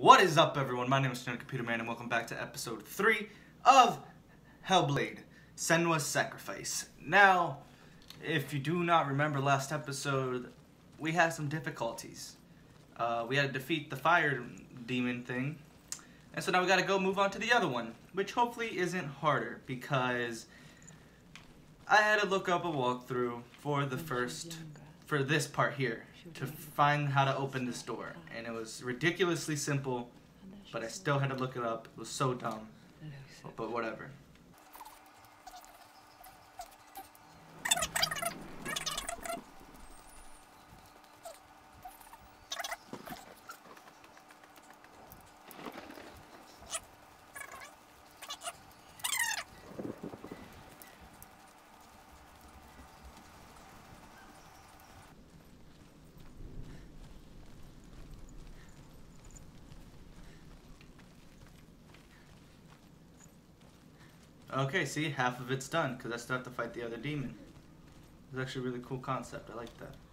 What is up, everyone? My name is Stone Computer Man, and welcome back to episode 3 of Hellblade: Senua's Sacrifice. Now, if you do not remember last episode, we had some difficulties. We had to defeat the fire demon thing, and so now we gotta go move on to the other one, which hopefully isn't harder, because I had to look up a walkthrough for this part here to find how to open this door, and it was ridiculously simple, but I still had to look it up. It was so dumb, but whatever. Okay, see, half of it's done, because I still have to fight the other demon. It's actually a really cool concept. I like that.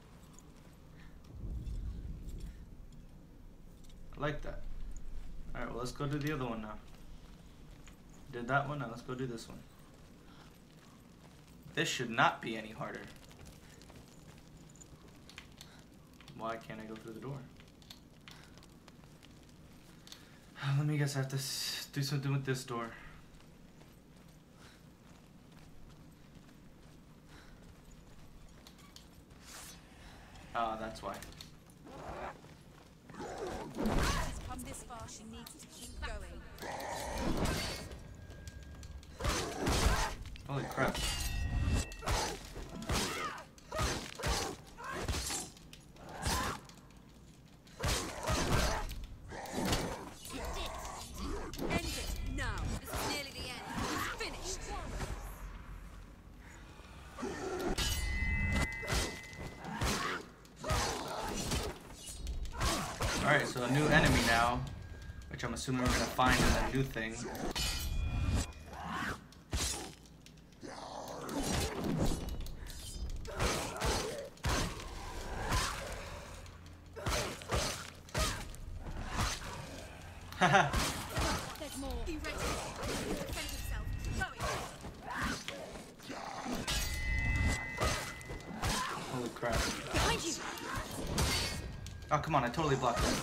Alright, well, let's go do the other one now. Did that one? Now let's go do this one. This should not be any harder. Why can't I go through the door? Let me guess, I have to do something with this door. Ah, that's why. She's come this far, she needs to keep going. Holy crap. End it now. This is nearly the end. It's finished. Alright, so a new enemy now, which I'm assuming we're gonna find in that new thing. Haha. There's more. Be ready. Defend himself. Going. Holy crap. Behind you. Oh, come on, I totally blocked that.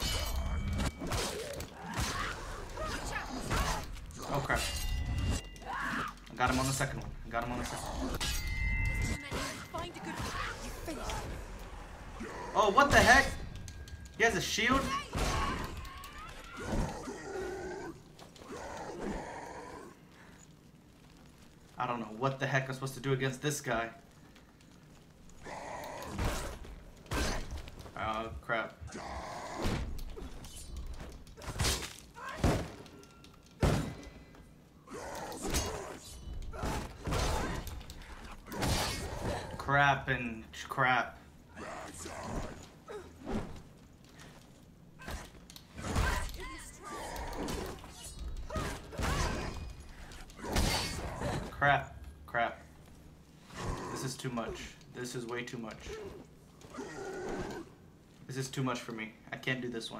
Oh, crap. I got him on the second one. There's too many. Find a good one. You finished. Oh, what the heck? He has a shield? I don't know what the heck I'm supposed to do against this guy. Oh, crap. Crap and crap. Crap. This is too much. This is way too much. This is too much for me. I can't do this one.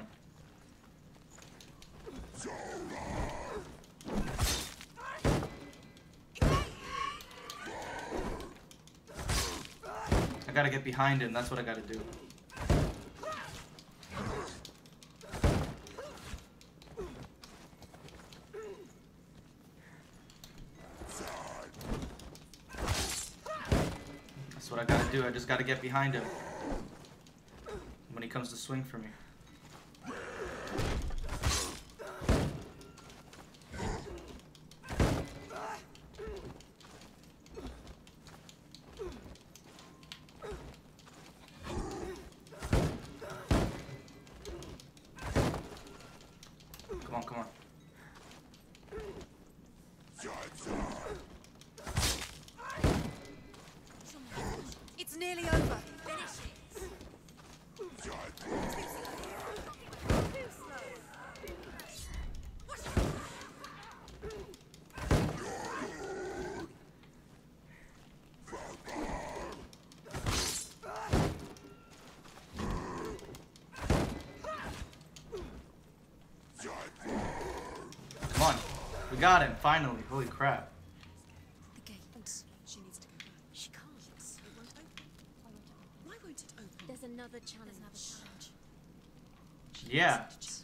I gotta get behind him. That's what I gotta do. That's what I gotta do. I just gotta get behind him when he comes to swing for me. Come on. It's nearly over. Finish it. Come on. We got him, finally. Holy crap. The gate. She needs to go back. She can't. It won't open. Why won't it open? There's another challenge. Yeah.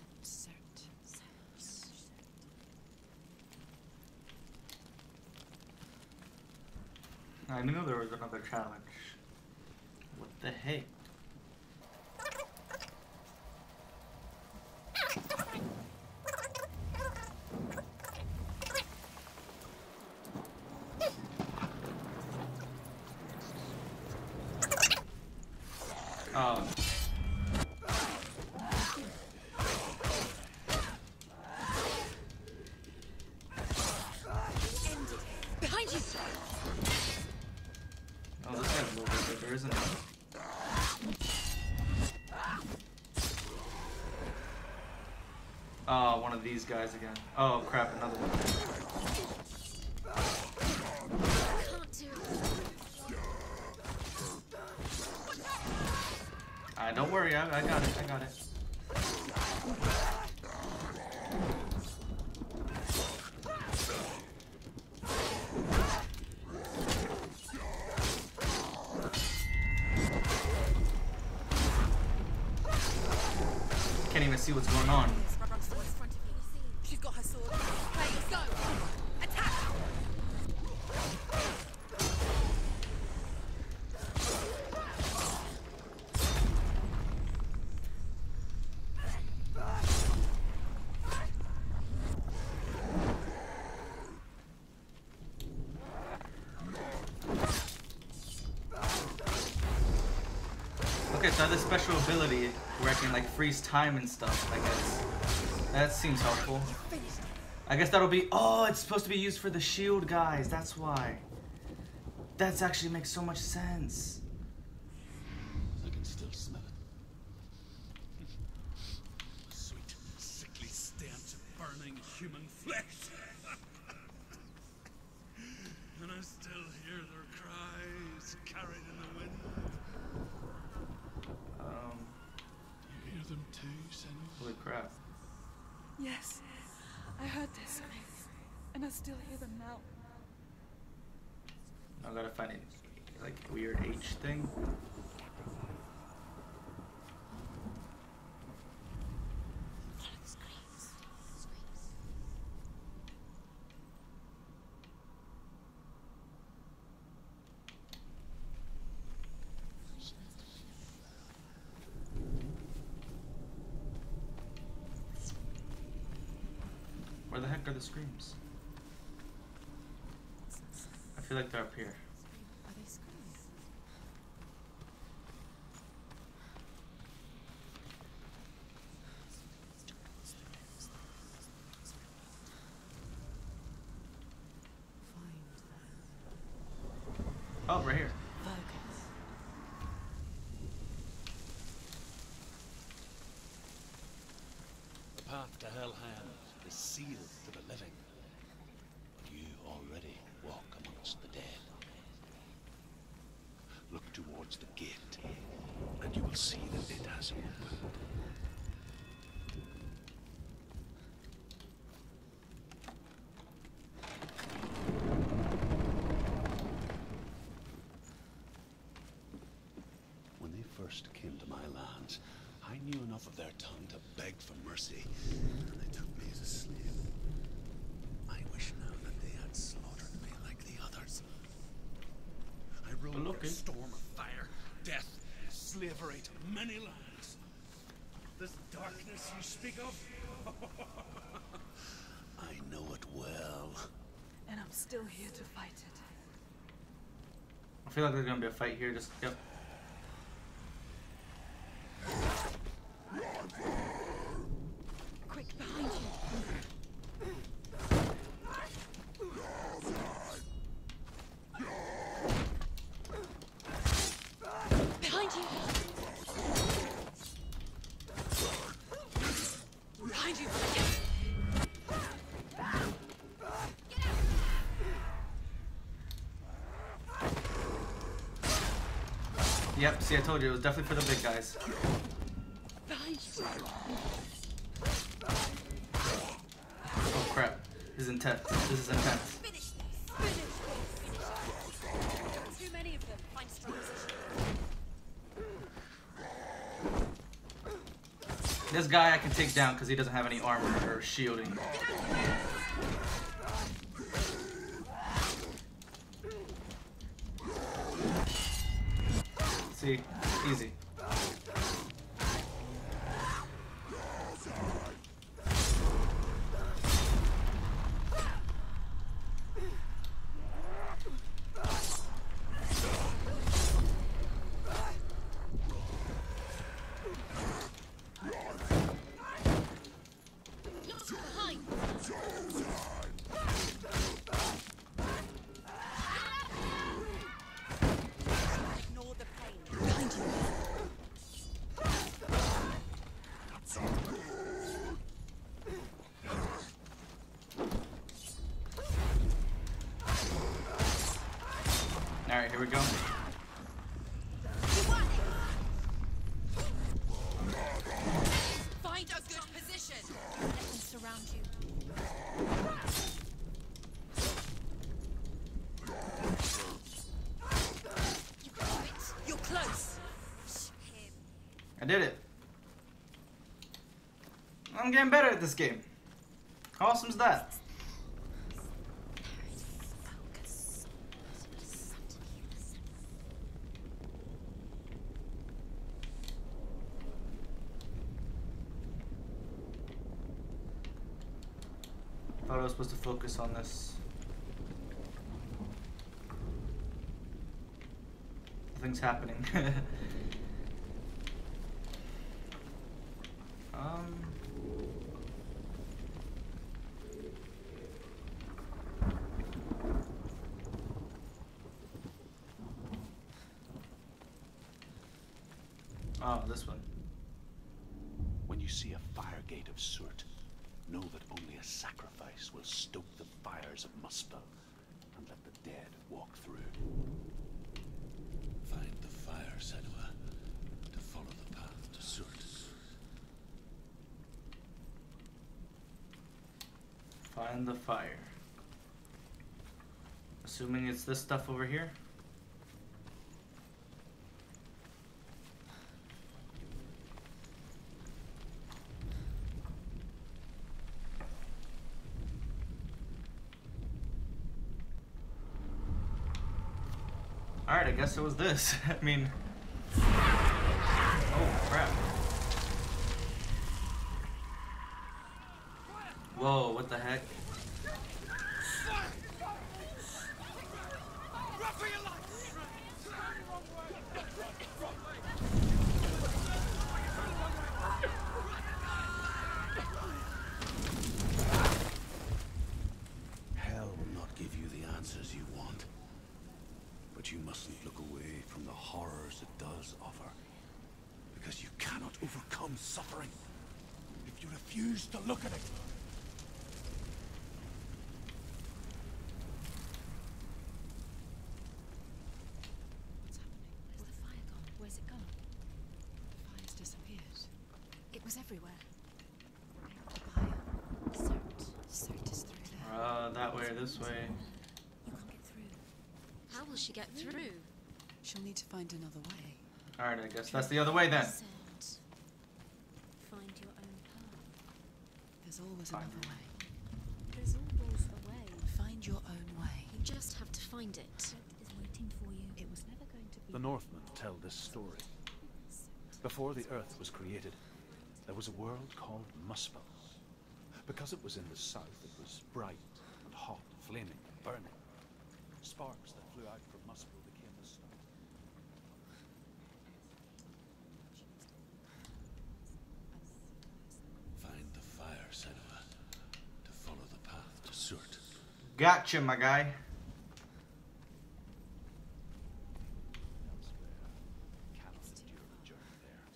I knew there was another challenge. What the heck? Oh. Behind you. Oh, this guy's a little bit bigger, isn't it? Oh, one of these guys again. Oh crap, another one. Can't do it. Don't worry, I got it, I got it. Can't even see what's going on. She's got her sword. Okay, let's go. Attack! Okay, so I have this special ability where I can like freeze time and stuff, I guess. That seems helpful. I guess that'll be, oh, it's supposed to be used for the shield guys, that's why. That actually makes so much sense. I can still smell it. A sweet, sickly stench of burning human flesh. And I still hear their cries carried in the wind. You hear them too, Senua? Holy crap. Yes, I heard this, and I still hear them now. I gotta find it, like, weird H thing. Follow the screams. Where the heck are the screams? I feel like they're up here. Are they screams? Oh, right here. Focus. The path to Hellhand is sealed to the living. But you already walk amongst the dead. Look towards the gate, and you will see that it has opened. When they first came to my lands, I knew enough of their tongue to beg for mercy, and they took me as a slave. I wish now that they had slaughtered me like the others. I rode Look, a storm of fire, death, slavery to many lands. This darkness you speak of, I know it well. And I'm still here to fight it. I feel like there's gonna be a fight here, just, yep. Quick, behind you. Behind you. Behind you. Yep, see, I told you, it was definitely for the big guys. Behind you. This is intense. This is intense. Finish this. Finish this. Too many of them. Find strong position. This guy I can take down because he doesn't have any armor or shielding. See, easy. Alright, here we go. Find a good position. Let them surround you. You can do it. You're close. I did it. I'm getting better at this game. How awesome is that? I thought I was supposed to focus on this. Nothing's happening. Oh, this one. When you see a fire gate of Surt, know that only a sacrifice will stoke the fires of Muspel and let the dead walk through. Find the fire, Senua, to follow the path to Surt. Find the fire. Assuming it's this stuff over here. Alright, I guess it was this. I mean... Oh, crap. Whoa, what the heck? Hell will not give you the answers you want. But you mustn't look away from the horrors it does offer. Because you cannot overcome suffering if you refuse to look at it. What's happening? Where's the fire gone? Where's it gone? The fire's disappeared. It was everywhere. Fire. Surt is through there. That way or this way. You can't get through. How will she get through? She'll need to find another way. Alright, I guess that's the other way then. Said, find your own path. There's always Fine. another way. There's always a way. Find your own way. You just have to find it. It is waiting for you. It was never going to be. The Northmen tell this story. Before the Earth was created, there was a world called Muspel. Because it was in the south, it was bright and hot, flaming, burning. Sparks that flew out from Muspel became the stars. Find the fire, Senua, to follow the path to Surt. Gotcha, my guy. Elsewhere, cannot endure the journey there.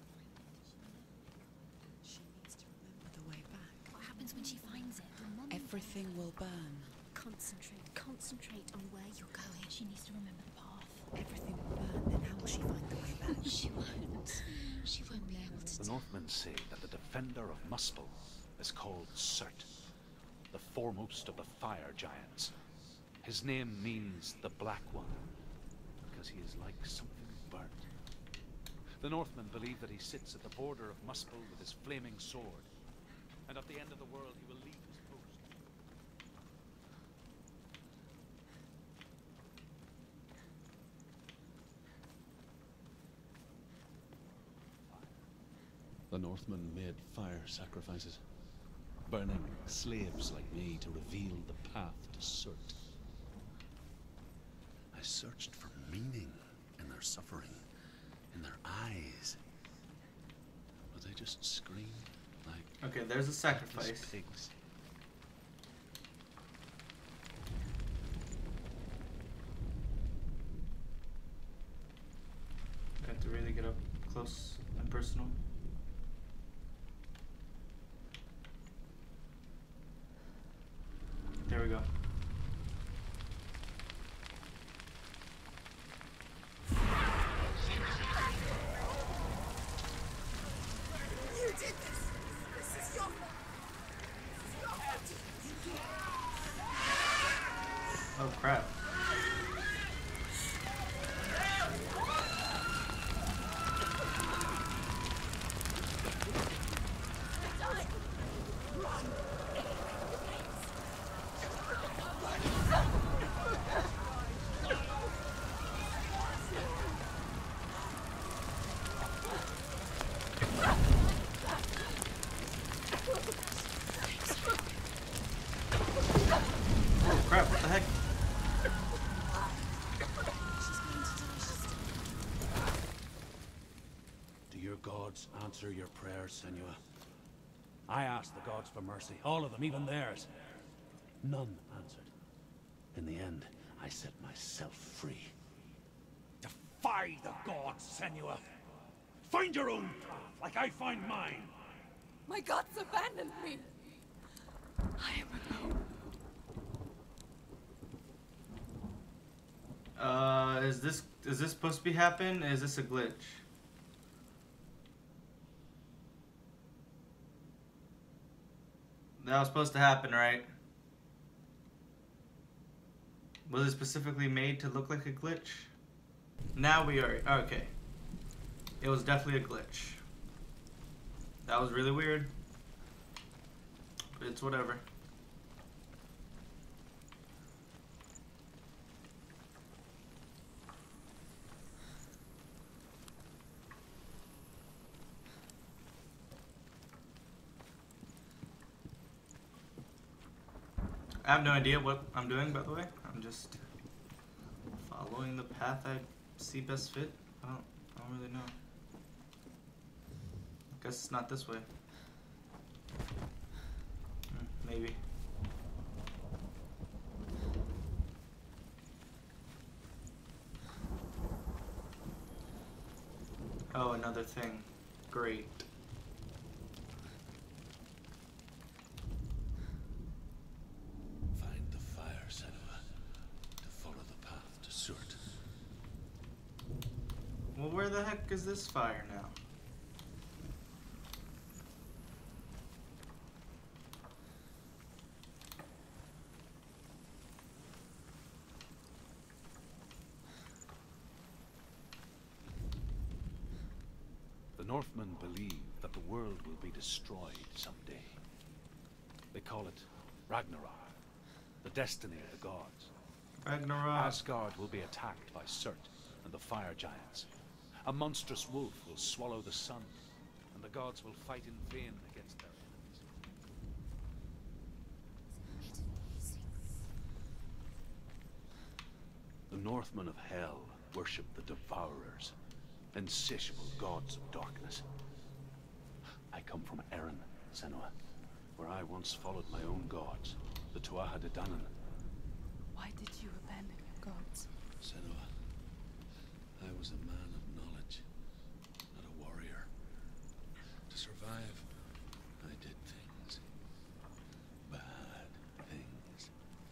She needs to remember the way back. What happens when she finds it? Everything will burn. Concentrate. Concentrate on where you're going. She needs to remember the path. Everything will burn. Then how will she find the way back? She won't. She won't be able to. The Northmen say that the defender of Muspel is called Surt. the foremost of the fire giants. His name means the Black One, because he is like something burnt. The Northmen believe that he sits at the border of Muspel with his flaming sword, and at the end of the world he will leave his post. The Northmen made fire sacrifices, burning slaves like me to reveal the path to Surt. I searched for meaning in their suffering, in their eyes. But they just screamed like... Okay, there's a sacrifice. Pigs. I have to really get up close and personal. There we go. You did this! This is your fault! Oh crap. Oh crap, what the heck? Do your gods answer your prayers, Senua? I asked the gods for mercy, all of them, even theirs. None answered. In the end, I set myself free. Defy the gods, Senua! Find your own path, like I find mine! My gods abandoned me! I am alone. Is this supposed to be happen? Is this a glitch? That was supposed to happen, right? Was it specifically made to look like a glitch? Now we are, okay. It was definitely a glitch. That was really weird. But it's whatever. I have no idea what I'm doing, by the way. I'm just following the path I see best fit. I don't really know. I guess it's not this way. Maybe. Oh, another thing. Great. Find the fire, Senua, to follow the path to Surt. Well, where the heck is this fire now? The Northmen believe that the world will be destroyed someday. They call it Ragnarok, the destiny of the gods. Ragnarok. Asgard will be attacked by Surt and the fire giants. A monstrous wolf will swallow the sun, and the gods will fight in vain against their enemies. The Northmen of Hell worship the Devourers, insatiable gods of darkness. I come from Erin, Senua, where I once followed my own gods, the Tuatha De Danann. Why did you abandon your gods? Senua, I was a man of knowledge, not a warrior. To survive, I did things. Bad things.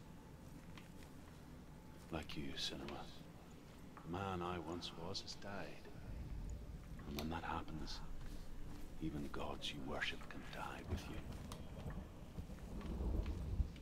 Like you, Senua. The man I once was has died. And when that happens, even gods you worship can die with you.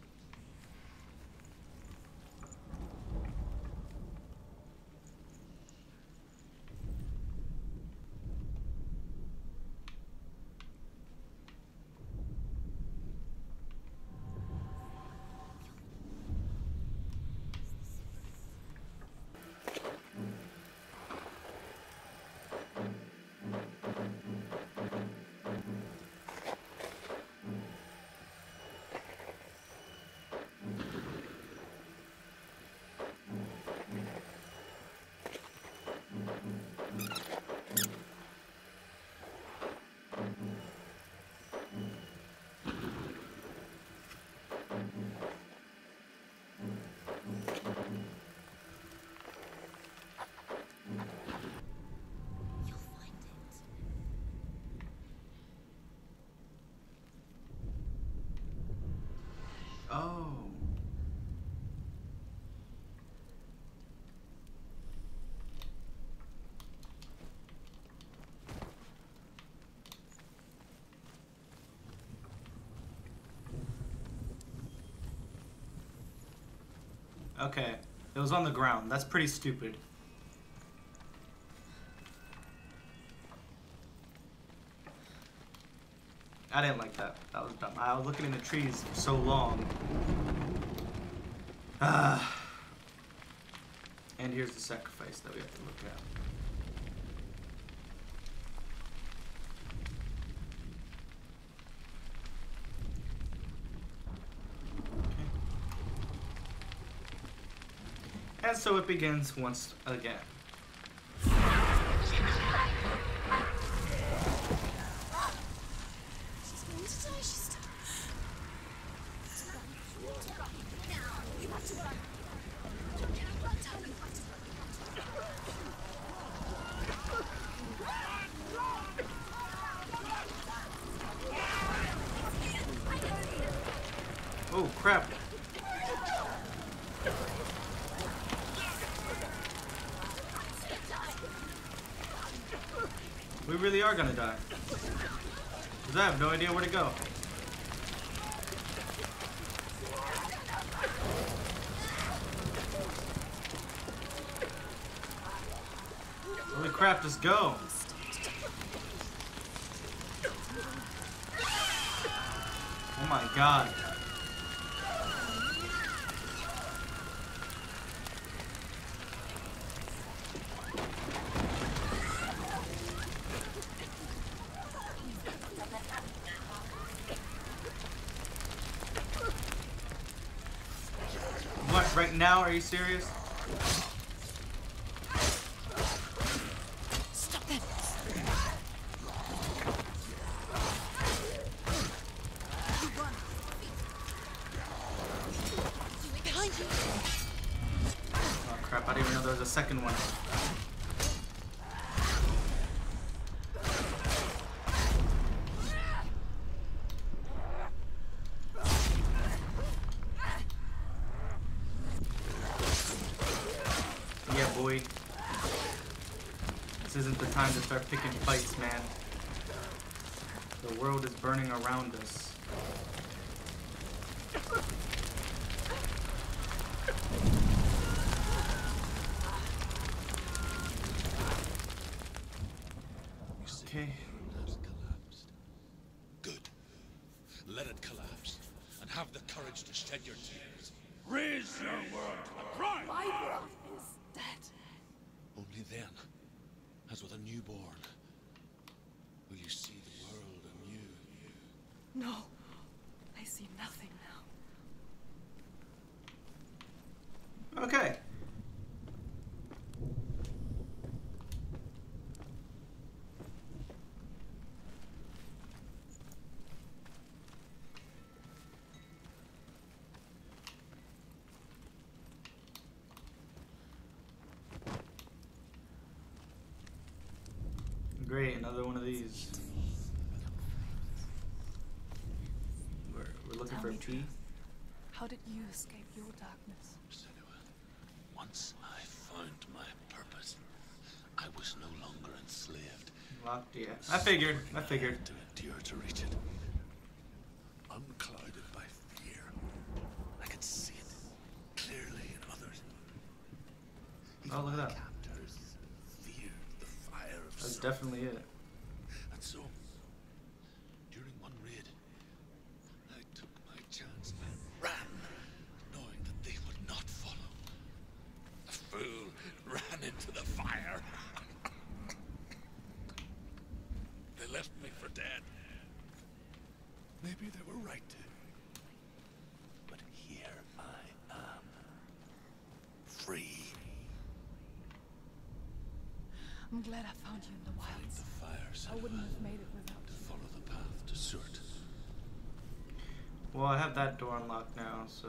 Oh. Okay. It was on the ground. That's pretty stupid. I didn't like that. That was dumb. I was looking in the trees for so long. And here's the sacrifice that we have to look at. Okay. And so it begins once again. Oh crap. We really are gonna die. Because I have no idea where to go. Holy crap, just go. Oh my god. What, right now? Are you serious? Stop them! Behind you! Oh crap, I didn't even know there was a second one. Yeah, boy. This isn't the time to start picking fights, man. The world is burning around us. Okay. Has collapsed. Good. Let it collapse, and have the courage to shed your tears. Raise your world to the pride. My world is dead. Only then, as with a newborn, will you see the world anew. No, I see nothing now. Okay. Great, another one of these. We're looking Tell for a me P. truth. How did you escape your darkness? Senua, once I found my purpose, I was no longer enslaved. Locked, yeah. I figured. To endure to reach it. Unclouded by fear. I could see it clearly in others. Oh, look at My that. captors feared the fire of That's Sir. definitely it. And so, during one raid, I took my chance and ran, knowing that they would not follow. The fool ran into the fire. They left me for dead. Maybe they were right to. But here I am. Free. I'm glad I found you in the Find wilds. the fire, I Senua, wouldn't have made it without to you. follow the path to Surt. Well, I have that door unlocked now, so.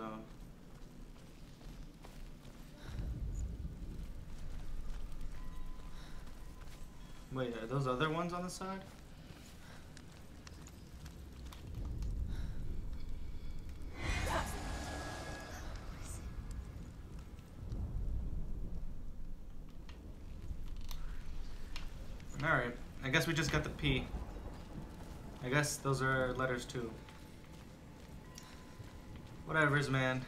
Wait, are those other ones on the side? Alright, I guess we just got the P. I guess those are letters too. Whatever's, man.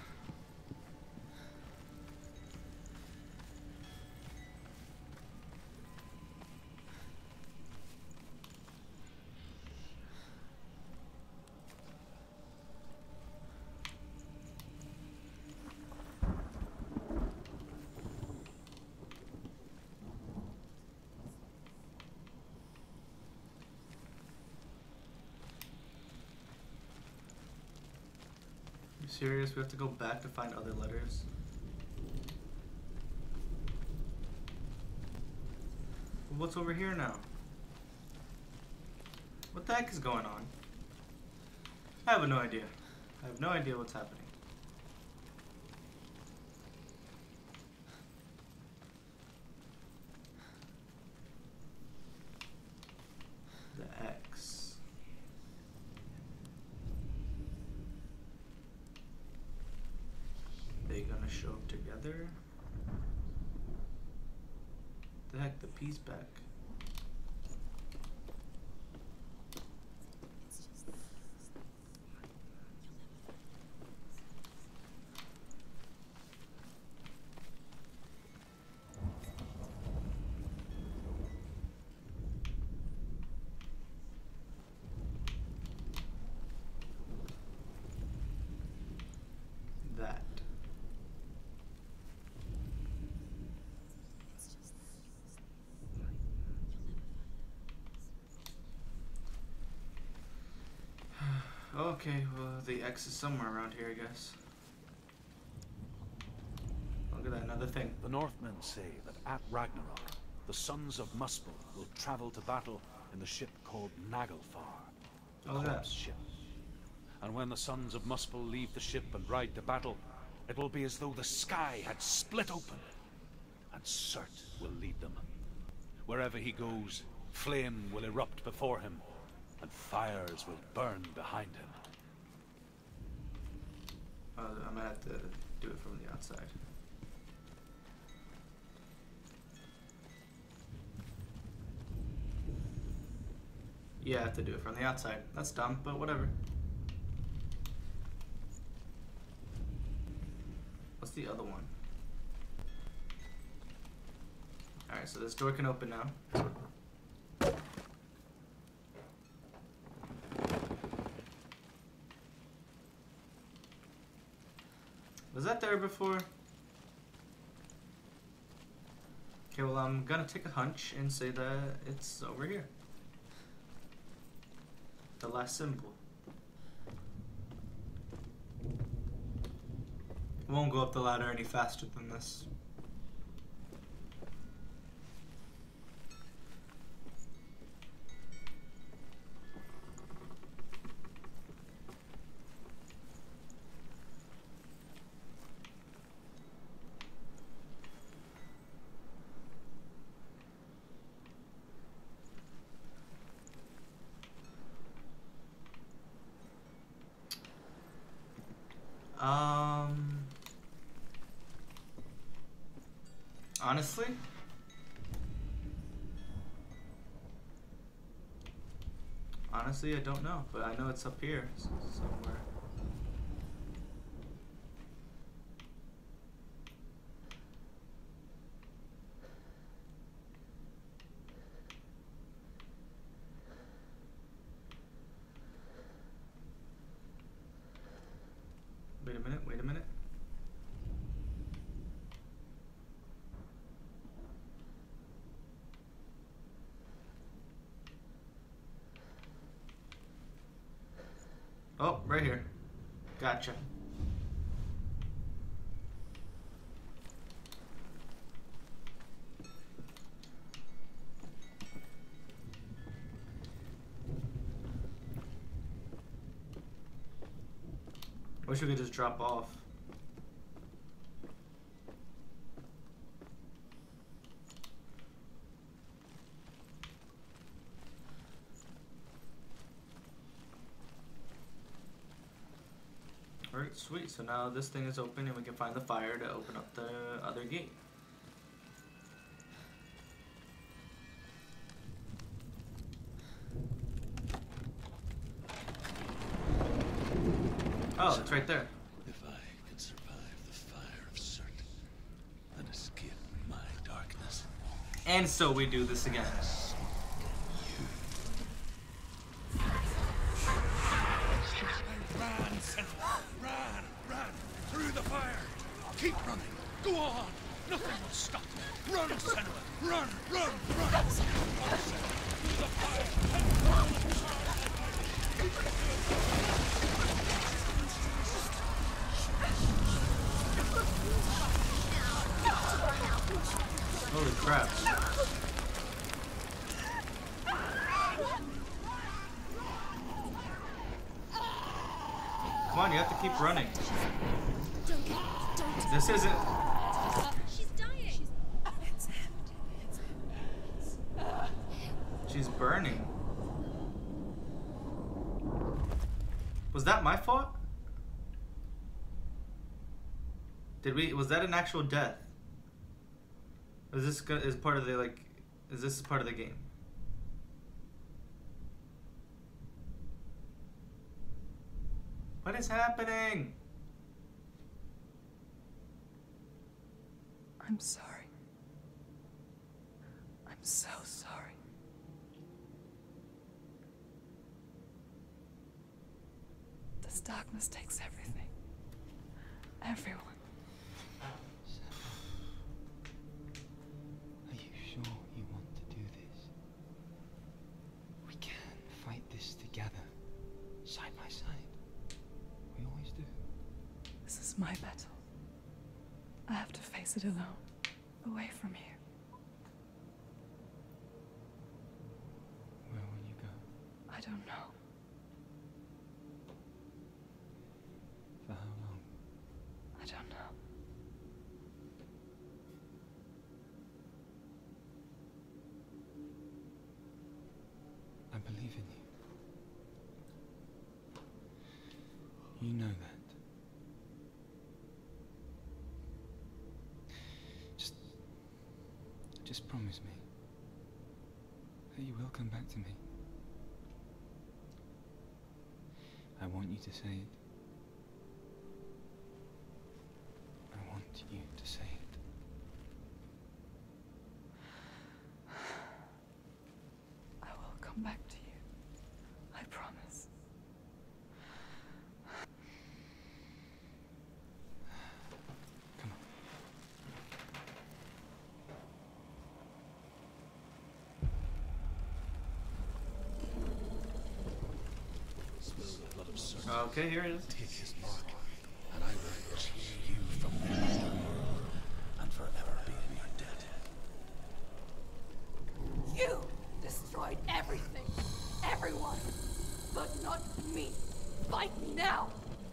Serious? We have to go back to find other letters? What's over here now? What the heck is going on? I have no idea. I have no idea what's happening. The X. They gonna show up together? The heck, the P's back. That. Okay, well, the X is somewhere around here, I guess. Look at that, another thing. The Northmen say that at Ragnarok, the sons of Muspel will travel to battle in the ship called Naglfar, the Oh, yeah. corpse ship. And when the sons of Muspel leave the ship and ride to battle, it will be as though the sky had split open, and Surt will lead them. Wherever he goes, flame will erupt before him, and fires will burn behind him. I might have to do it from the outside. Yeah, I have to do it from the outside. That's dumb, but whatever. What's the other one? Alright, so this door can open now. Was that there before? Okay, well, I'm gonna take a hunch and say that it's over here. The last symbol. Won't go up the ladder any faster than this. Honestly, I don't know, but I know it's up here somewhere. Wait a minute, wait a minute. Oh, right here. Gotcha. Wish we could just drop off. Alright, sweet. So now this thing is open and we can find the fire to open up the other gate. Oh, it's right there. If I could survive the fire of Surt and escape my darkness. And so we do this again. Run, Senua! Run! Through the fire! Keep running! Go on! Nothing will stop you! Run, Senua! Run! Run, Senua! Through the fire! Holy crap. Come on, you have to keep running. Don't. This isn't... She's dying. She's burning. Was that my fault? Was that an actual death? Is this part of the, like, is this part of the game? What is happening? I'm sorry. I'm so sorry. This darkness takes everything. Everyone. Are you sure you want to do this? We can fight this together, side by side. We always do. This is my battle. I have to face it alone, away from here. Where will you go? I don't know. For how long? I don't know. I believe in you. You know that. Just promise me that you will come back to me. I want you to say it. I want you to say it. I will come back to you. I promise. Come on. Okay, here it is. Take his mark, and I will change you from the world and forever be in your debt. You destroyed everything, everyone, but not me. Fight now.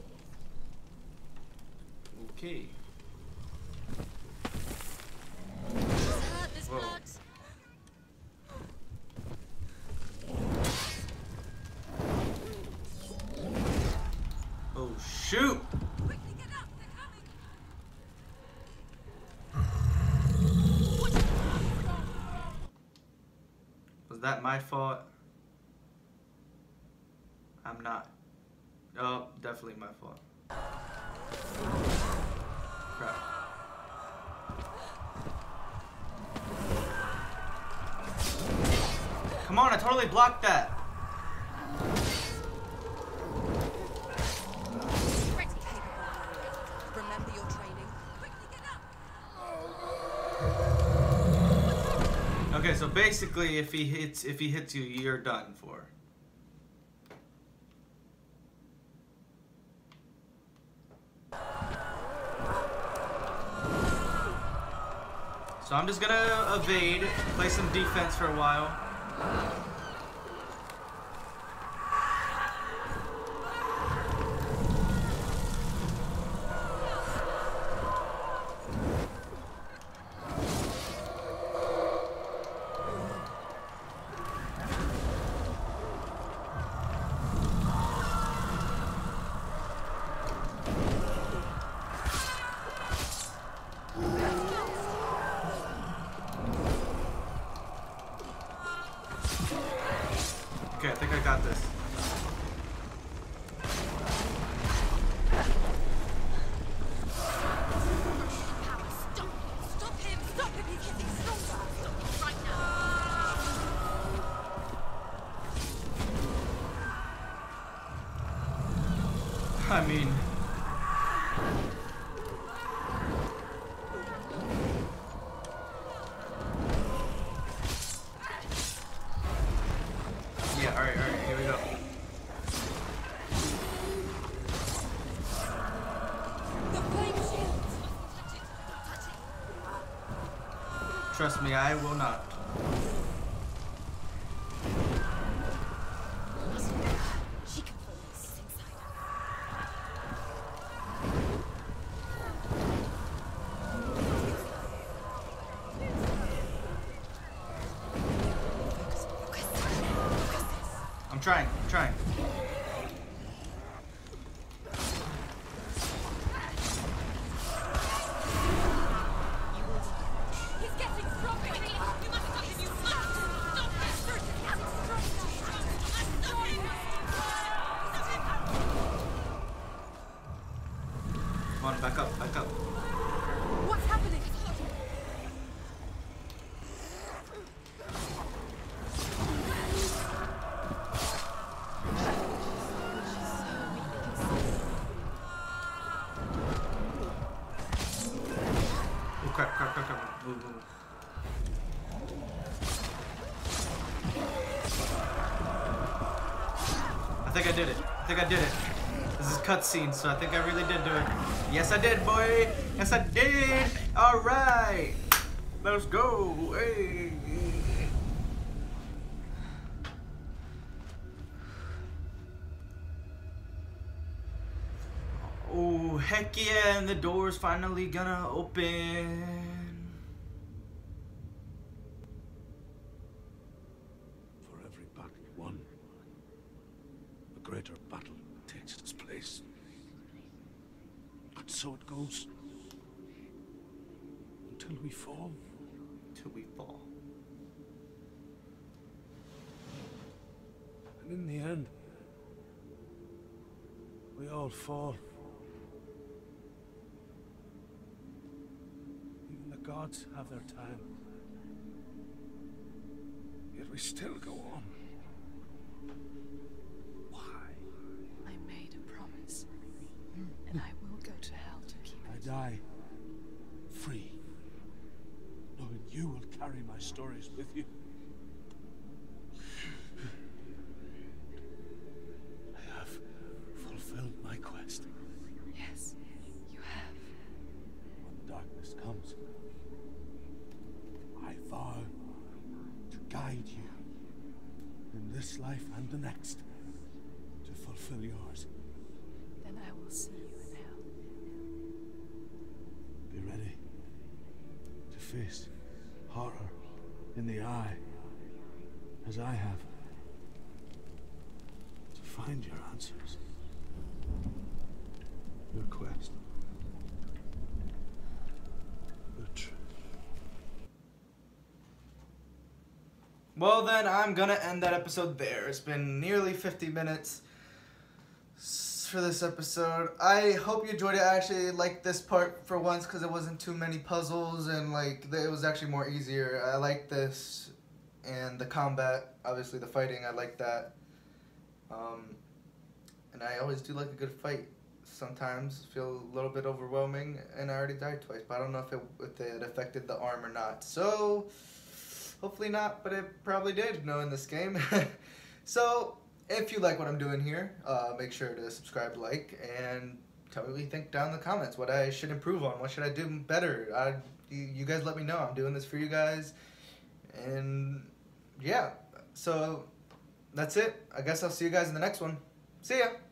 Okay. She's hurt. There's Whoa. blood. Oh, shoot! Quickly get up. They're coming. Was that my fault? I'm not. Oh, definitely my fault. Crap. Come on, I totally blocked that. Pretty capable. Remember your training. Quickly get up. Okay, so basically, if he hits you, you're done for. So I'm just gonna evade, play some defense for a while. I mean... Yeah, alright, here we go. The flame shield! Trust me, I will not. She can hold this inside her. I'm trying. He's getting stronger! You must stop him! You must! Stop him! Stop him! Come on, back up. What's happening? Oh, crap. Move. I think I did it. This is cutscene, so I think I really did do it. Yes, I did, boy. Yes, I did. All right. Let's go. Hey. Oh, heck yeah, and the door's finally gonna open. For every battle won, a greater battle takes its place. And so it goes. Until we fall. And in the end, we all fall. Even the gods have their time. Yet we still go on. Why? I made a promise, and I will go to hell to keep I it. die free, knowing you will carry my stories with you. I have fulfilled my quest. Yes, you have. When the darkness comes, I vow to guide you in this life and the next to fulfill yours. Then I will see you in hell. Be ready to face horror in the eye, as I have, to find your answers, your quest, your truth. Well then, I'm gonna end that episode there. It's been nearly 50 minutes for this episode. I hope you enjoyed it. I actually liked this part for once because it wasn't too many puzzles and like it was actually more easier. I like this and the combat, obviously the fighting, I like that. And I always do like a good fight. Sometimes feel a little bit overwhelming, and I already died twice, but I don't know if it affected the arm or not. So hopefully not, but it probably did, knowing this game. So if you like what I'm doing here, make sure to subscribe, like, and tell me what you think down in the comments. What I should improve on. What should I do better? You guys let me know. I'm doing this for you guys. And yeah, so that's it. I guess I'll see you guys in the next one. See ya.